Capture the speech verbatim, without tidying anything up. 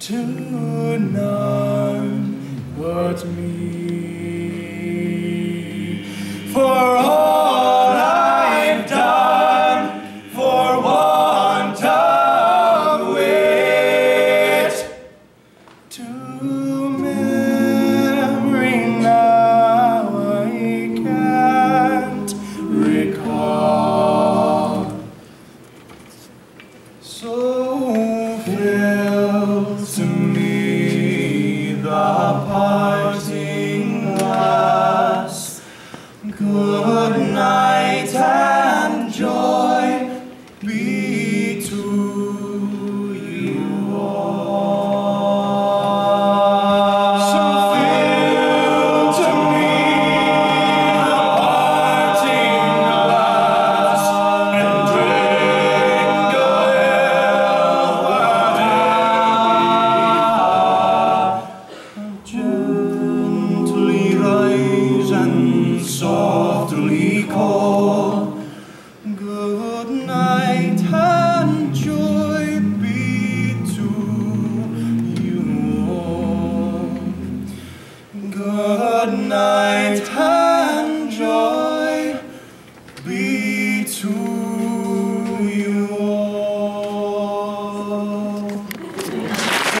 to none but me. For all I've done, for want of wit, to memory now I can't recall. So fill to me the parting glass. Good night and joy be to